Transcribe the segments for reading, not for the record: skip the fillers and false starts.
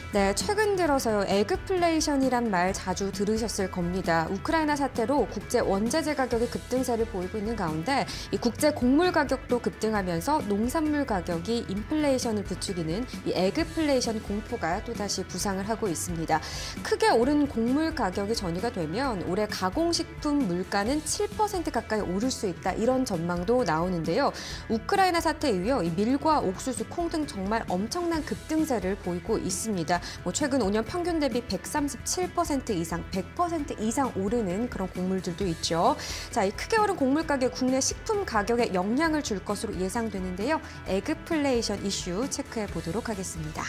네, 최근 들어서요, 에그플레이션이란 말 자주 들으셨을 겁니다. 우크라이나 사태로 국제 원자재 가격이 급등세를 보이고 있는 가운데 이 국제 곡물 가격도 급등하면서 농산물 가격이 인플레이션을 부추기는 이 에그플레이션 공포가 또다시 부상을 하고 있습니다. 크게 오른 곡물 가격이 전이가 되면 올해 가공식품 물가는 7% 가까이 오를 수 있다, 이런 전망도 나오는데요. 우크라이나 사태 이후에 이 밀과 옥수수, 콩 등 정말 엄청난 급등세를 보이고 있습니다. 최근 5년 평균 대비 137% 이상, 100% 이상 오르는 그런 곡물들도 있죠. 자, 이 크게 오른 곡물 가격, 국내 식품 가격에 영향을 줄 것으로 예상되는데요. 에그플레이션 이슈 체크해 보도록 하겠습니다.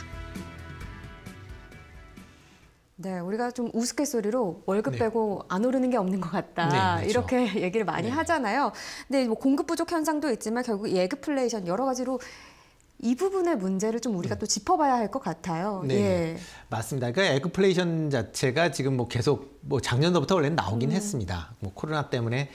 네, 우리가 좀 우스갯소리로 월급 빼고 안 오르는 게 없는 것 같다, 그렇죠. 이렇게 얘기를 많이 하잖아요. 근데 공급 부족 현상도 있지만 결국 이 에그플레이션 여러 가지로 이 부분의 문제를 좀 우리가 또 짚어봐야 할 것 같아요. 네, 예. 맞습니다. 그러니까 에그플레이션 자체가 지금 계속 작년도부터 원래는 나오긴 했습니다. 코로나 때문에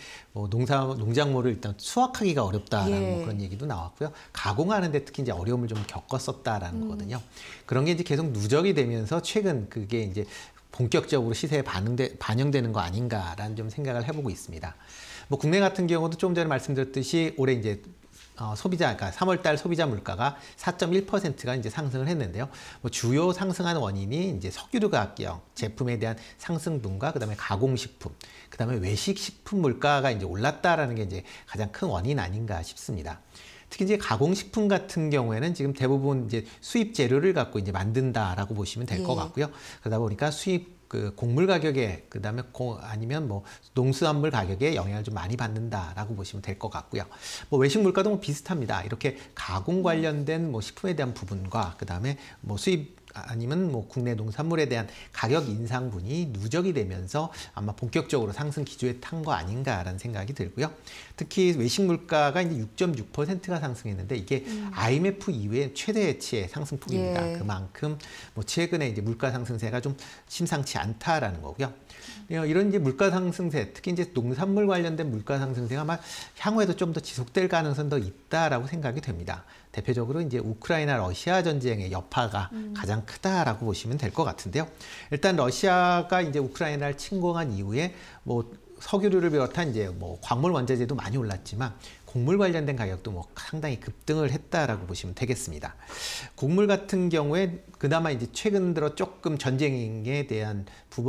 농작물을 일단 수확하기가 어렵다라는 그런 얘기도 나왔고요. 가공하는데 특히 이제 어려움을 좀 겪었었다라는 거거든요. 그런 게 이제 계속 누적이 되면서 최근 그게 이제 본격적으로 시세에 반영되는 거 아닌가라는 좀 생각을 해보고 있습니다. 국내 같은 경우도 좀 전에 말씀드렸듯이 올해 이제 그러니까 3월달 소비자 물가가 4.1%가 이제 상승을 했는데요. 주요 상승하는 원인이 이제 석유류 가격, 제품에 대한 상승분과 그다음에 가공식품, 그다음에 외식식품 물가가 이제 올랐다라는 게 이제 가장 큰 원인 아닌가 싶습니다. 특히 이제 가공식품 같은 경우에는 지금 대부분 이제 수입 재료를 갖고 이제 만든다라고 보시면 될 것 같고요. 그러다 보니까 수입 곡물 가격에, 그다음에 아니면 농수산물 가격에 영향을 좀 많이 받는다라고 보시면 될 것 같고요. 외식 물가도 비슷합니다. 이렇게 가공 관련된 식품에 대한 부분과 그다음에 수입 아니면 국내 농산물에 대한 가격 인상분이 누적이 되면서 아마 본격적으로 상승 기조에 탄 거 아닌가라는 생각이 들고요. 특히 외식 물가가 이제 6.6%가 상승했는데 이게 IMF 이후에 최대치의 상승폭입니다. 그만큼 최근에 이제 물가 상승세가 좀 심상치 않다라는 거고요. 이런 이제 물가 상승세, 특히 이제 농산물 관련된 물가 상승세가 아마 향후에도 좀 더 지속될 가능성이 더 있다라고 생각이 됩니다. 대표적으로 이제 우크라이나 러시아 전쟁의 여파가 가장 크다라고 보시면 될 것 같은데요. 일단 러시아가 이제 우크라이나를 침공한 이후에 석유류를 비롯한 이제 광물 원자재도 많이 올랐지만 곡물 관련된 가격도 상당히 급등을 했다라고 보시면 되겠습니다. 곡물 같은 경우에 그나마 이제 최근 들어 조금 전쟁에 대한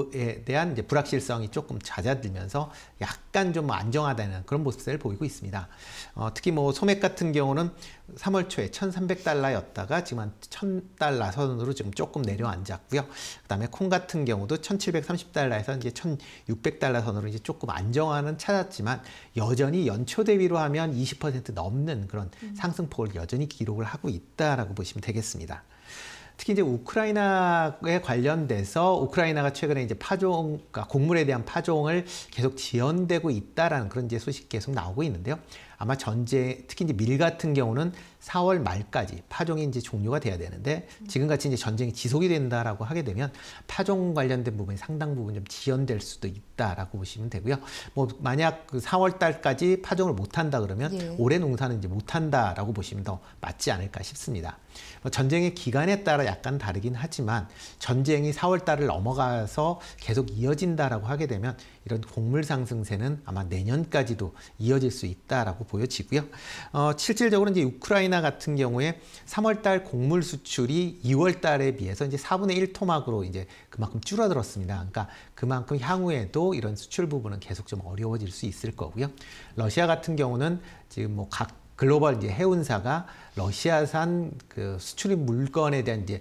이제 불확실성이 조금 잦아들면서 약간 좀 안정화되는 그런 모습을 보이고 있습니다. 특히 소맥 같은 경우는 3월 초에 1,300달러였다가 지금 한 1,000달러 선으로 지금 조금 내려앉았고요. 그다음에 콩 같은 경우도 1,730달러에서 이제 1,600달러 선으로 이제 조금 안정화는 찾았지만 여전히 연초 대비로 하면 20% 넘는 그런 상승폭을 여전히 기록을 하고 있다라고 보시면 되겠습니다. 특히 이제 우크라이나에 관련돼서 우크라이나가 최근에 이제 그러니까 곡물에 대한 파종을 계속 지연되고 있다라는 그런 이제 소식이 계속 나오고 있는데요. 아마 특히 이제 밀 같은 경우는 4월 말까지 파종이 이제 종료가 돼야 되는데 지금같이 이제 전쟁이 지속이 된다라고 하게 되면 파종 관련된 부분이 상당 부분 좀 지연될 수도 있다라고 보시면 되고요. 만약 4월 달까지 파종을 못 한다 그러면 올해 농사는 이제 못 한다라고 보시면 더 맞지 않을까 싶습니다. 전쟁의 기간에 따라 약간 다르긴 하지만 전쟁이 4월 달을 넘어가서 계속 이어진다라고 하게 되면 이런 곡물 상승세는 아마 내년까지도 이어질 수 있다라고 보여지고요. 실질적으로 이제 우크라이나 같은 경우에 3월 달 곡물 수출이 2월 달에 비해서 이제 4분의 1 토막으로 이제 그만큼 줄어들었습니다. 그러니까 그만큼 향후에도 이런 수출 부분은 계속 좀 어려워질 수 있을 거고요. 러시아 같은 경우는 지금 각 글로벌 이제 해운사가 러시아산 그 수출입 물건에 대한 이제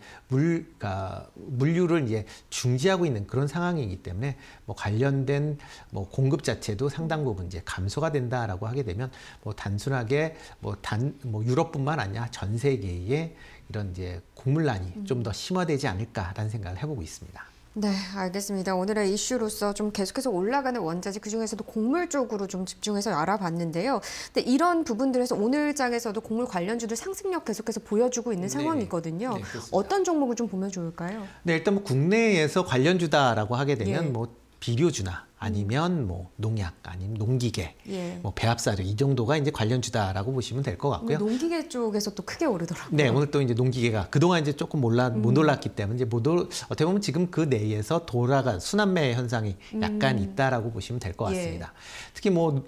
물류를 이제 중지하고 있는 그런 상황이기 때문에 관련된 공급 자체도 상당 부분 이제 감소가 된다라고 하게 되면 단순하게 유럽뿐만 아니라 전 세계에 이런 이제 곡물난이 좀 더 심화되지 않을까라는 생각을 해보고 있습니다. 네, 알겠습니다. 오늘의 이슈로서 좀 계속해서 올라가는 원자재, 그중에서도 곡물 쪽으로 좀 집중해서 알아봤는데요. 근데 이런 부분들에서 오늘 장에서도 곡물 관련주들 상승력 계속해서 보여주고 있는 상황이거든요. 어떤 종목을 좀 보면 좋을까요? 네, 일단 국내에서 관련주다라고 하게 되면 비료주나 아니면 뭐 농약 아니면 농기계, 예. 뭐 배합사료 이 정도가 이제 관련주다라고 보시면 될 것 같고요. 농기계 쪽에서 또 크게 오르더라고요. 네, 오늘 또 이제 농기계가 그동안 이제 조금 못 올랐기 때문에 이제 어떻게 보면 지금 그 내에서 순환매 현상이 약간 있다라고 보시면 될 것 같습니다. 특히 뭐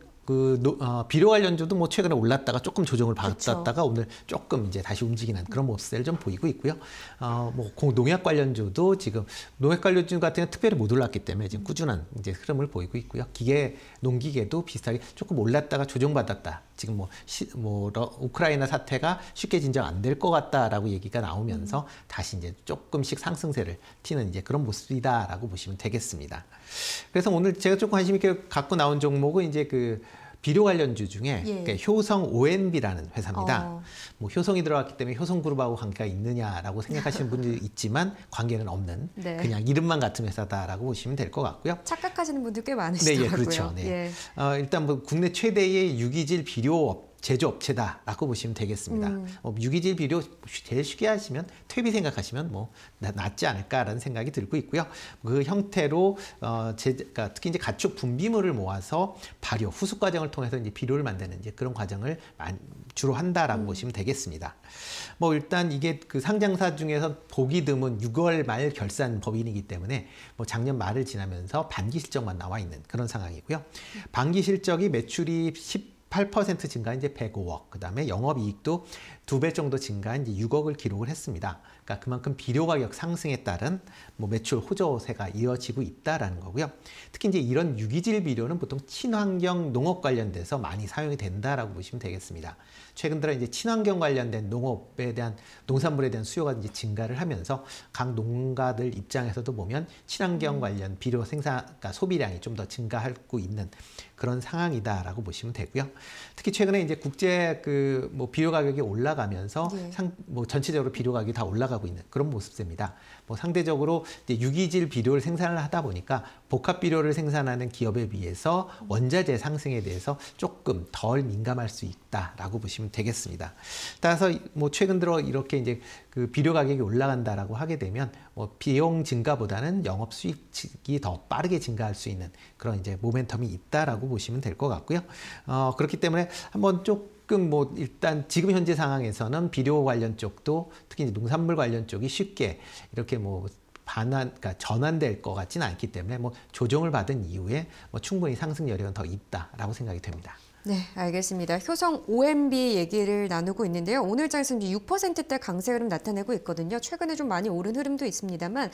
비료 관련주도 뭐 최근에 올랐다가 조금 조정을 받았다가 오늘 조금 이제 다시 움직이는 그런 모습을 좀 보이고 있고요. 뭐 농약 관련주도 지금 농약 관련주 같은 경우는 특별히 못 올랐기 때문에 지금 꾸준한 이제 흐름을 보이고 있고요. 농기계도 비슷하게 조금 올랐다가 조정받았다. 지금 우크라이나 사태가 쉽게 진정 안 될 것 같다라고 얘기가 나오면서 다시 이제 조금씩 상승세를 튀는 이제 그런 모습이다라고 보시면 되겠습니다. 그래서 오늘 제가 조금 관심 있게 갖고 나온 종목은 이제 비료 관련주 중에 그러니까 효성 ONB라는 회사입니다. 뭐 효성이 들어갔기 때문에 효성그룹하고 관계가 있느냐라고 생각하시는 분들이 있지만 관계는 없는 그냥 이름만 같은 회사다라고 보시면 될 것 같고요. 착각하시는 분들 꽤 많으시더라고요. 네, 그렇죠. 네. 일단 뭐 국내 최대의 유기질 비료 제조업체다라고 보시면 되겠습니다. 유기질 비료 제일 쉽게 하시면 퇴비 생각하시면 뭐 낫지 않을까라는 생각이 들고 있고요. 그 형태로 그러니까 특히 이제 가축 분비물을 모아서 발효, 후숙 과정을 통해서 이제 비료를 만드는 이제 그런 과정을 주로 한다라고 보시면 되겠습니다. 뭐 일단 이게 그 상장사 중에서 보기 드문 6월 말 결산 법인이기 때문에 뭐 작년 말을 지나면서 반기 실적만 나와 있는 그런 상황이고요. 반기 실적이 매출이 8% 증가한 이제 105억, 그다음에 영업이익도 2배 정도 증가한 이제 6억을 기록을 했습니다. 그러니까 그만큼 비료 가격 상승에 따른 뭐 매출 호조세가 이어지고 있다라는 거고요. 특히 이제 이런 유기질 비료는 보통 친환경 농업 관련돼서 많이 사용이 된다라고 보시면 되겠습니다. 최근 들어 이제 친환경 관련된 농산물에 대한 수요가 이제 증가를 하면서 각 농가들 입장에서도 보면 친환경 관련 비료 그러니까 소비량이 좀 더 증가하고 있는 그런 상황이다라고 보시면 되고요. 특히 최근에 이제 국제 뭐 비료 가격이 올라가면서 뭐 전체적으로 비료 가격이 다 올라가고 있는 그런 모습입니다. 뭐 상대적으로 이제 유기질 비료를 생산을 하다 보니까 복합 비료를 생산하는 기업에 비해서 원자재 상승에 대해서 조금 덜 민감할 수 있다라고 보시면 되겠습니다. 따라서 뭐 최근 들어 이렇게 이제 비료 가격이 올라간다라고 하게 되면 뭐 비용 증가보다는 영업 수익이 더 빠르게 증가할 수 있는 그런 이제 모멘텀이 있다라고 보시면 될 것 같고요. 그렇기 때문에 한번 조금 뭐 일단 지금 현재 상황에서는 비료 관련 쪽도 특히 이제 농산물 관련 쪽이 쉽게 이렇게 뭐 그러니까 전환될 것 같지는 않기 때문에 뭐 조정을 받은 이후에 뭐 충분히 상승 여력은 더 있다라고 생각이 됩니다. 네, 알겠습니다. 효성 ONB 얘기를 나누고 있는데요. 오늘 장에서 6%대 강세 흐름 나타내고 있거든요. 최근에 좀 많이 오른 흐름도 있습니다만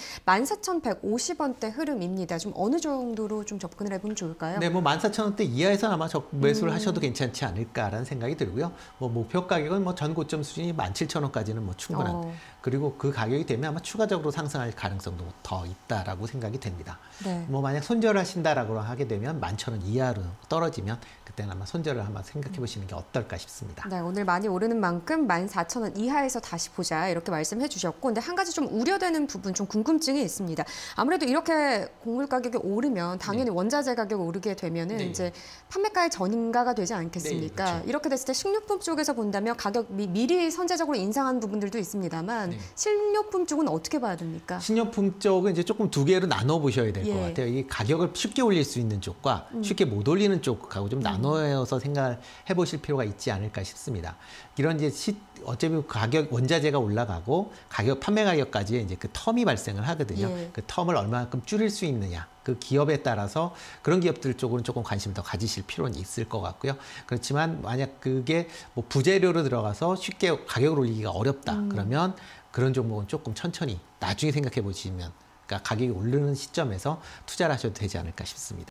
14,150원대 흐름입니다. 좀 어느 정도로 좀 접근을 해보면 좋을까요? 네, 뭐 14,000원대 이하에서 아마 매수를 하셔도 괜찮지 않을까라는 생각이 들고요. 뭐 목표 가격은 뭐 전 고점 수준이 17,000원까지는 뭐 충분한. 그리고 그 가격이 되면 아마 추가적으로 상승할 가능성도 더 있다라고 생각이 됩니다. 네. 뭐 만약 손절하신다라고 하게 되면 11,000원 이하로 떨어지면 그때는 아마 손절을 한번 생각해 보시는 게 어떨까 싶습니다. 네, 오늘 많이 오르는 만큼 14,000원 이하에서 다시 보자 이렇게 말씀해 주셨고, 근데 한 가지 좀 우려되는 부분, 좀 궁금증이 있습니다. 아무래도 이렇게 곡물 가격이 오르면 당연히 원자재 가격이 오르게 되면은 이제 판매가의 전인가가 되지 않겠습니까? 그렇죠. 이렇게 됐을 때 식료품 쪽에서 본다면 가격 미리 선제적으로 인상한 부분들도 있습니다만 식료품 쪽은 어떻게 봐야 됩니까? 식료품 쪽은 이제 조금 두 개로 나눠 보셔야 될 것 같아요. 이 가격을 쉽게 올릴 수 있는 쪽과 쉽게 못 올리는 쪽하고 좀 나눠서 생각을 해보실 필요가 있지 않을까 싶습니다. 이런 이제 어차피 원자재가 올라가고 판매 가격까지 이제 그 텀이 발생을 하거든요. 그 텀을 얼마만큼 줄일 수 있느냐. 그 기업에 따라서 그런 기업들 쪽으로는 조금 관심을 더 가지실 필요는 있을 것 같고요. 그렇지만 만약 그게 뭐 부재료로 들어가서 쉽게 가격을 올리기가 어렵다. 그러면 그런 종목은 조금 천천히 나중에 생각해 보시면, 그러니까 가격이 오르는 시점에서 투자를 하셔도 되지 않을까 싶습니다.